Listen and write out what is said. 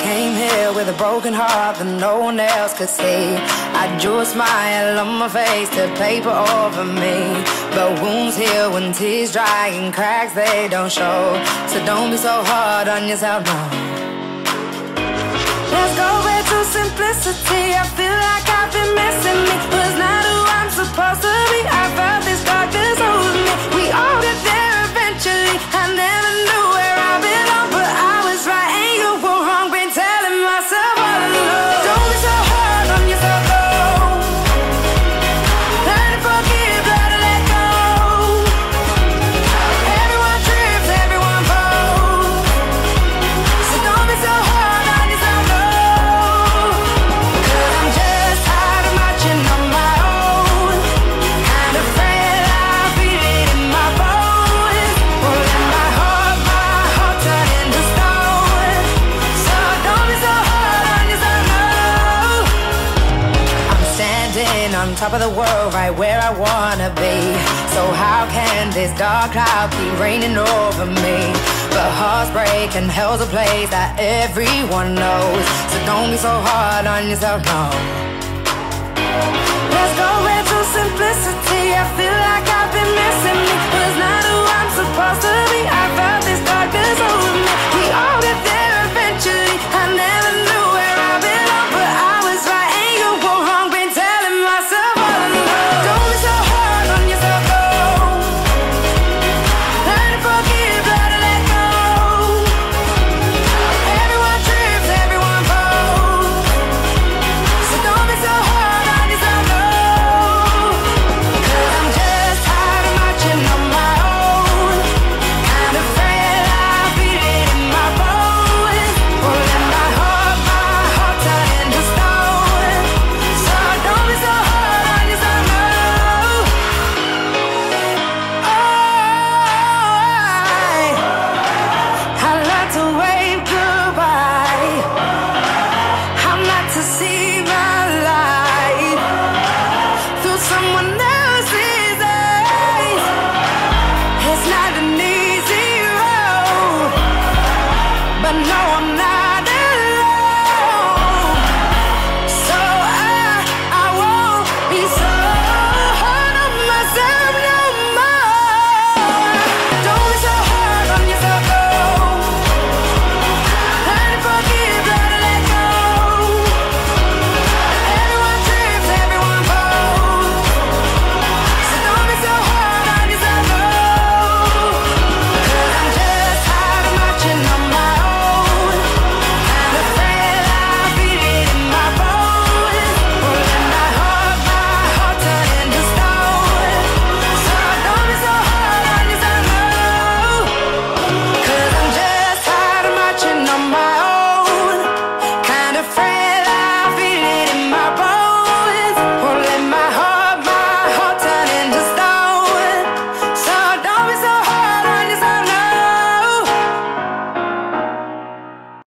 came here with a broken heart that no one else could see. I drew a smile on my face to paper over me, but wounds heal when tears dry and cracks they don't show. So don't be so hard on yourself, no. Let's go back to simplicity. I feel like I've been missing me. Was not who I'm supposed to be. I felt this darkness over me. We all get there eventually. I never knew where I belong, but I was right and you were wrong. Been telling myself all along. Don't be so hard on yourself, though. Learn to forgive, learn to let go. Everyone trips, everyone falls. So don't be so hard on yourself, though. 'Cause I'm just tired of marching on my own. Kind of afraid I feel it in my bones. Won't let my heart turn into stone. So don't be so hard on yourself, no. I'm standing on top of the world, right where I wanna be. So how can this dark cloud keep raining over me? But hearts break and hell's a place that everyone knows. So don't be so hard on yourself, no. Let's go back to simplicity. I feel like I've been missing me. Was not who I'm supposed to be. I felt this darkness over me. We all get there eventually. I never knew where I belong, but I was right and you were wrong. Been telling myself all along. Don't be so hard on yourself, though. Learn to forgive, learn to let go. Everyone trips, everyone falls. So don't be so hard on yourself, though. 'Cause I'm just tired of marching on my own. Kind of afraid I feel it in my bones. Won't let my heart turn into stone. So don't be so hard on yourself, no. I like to wave goodbye. I'm not to see my life through someone else's eyes. It's not an easy road, but no, I'm not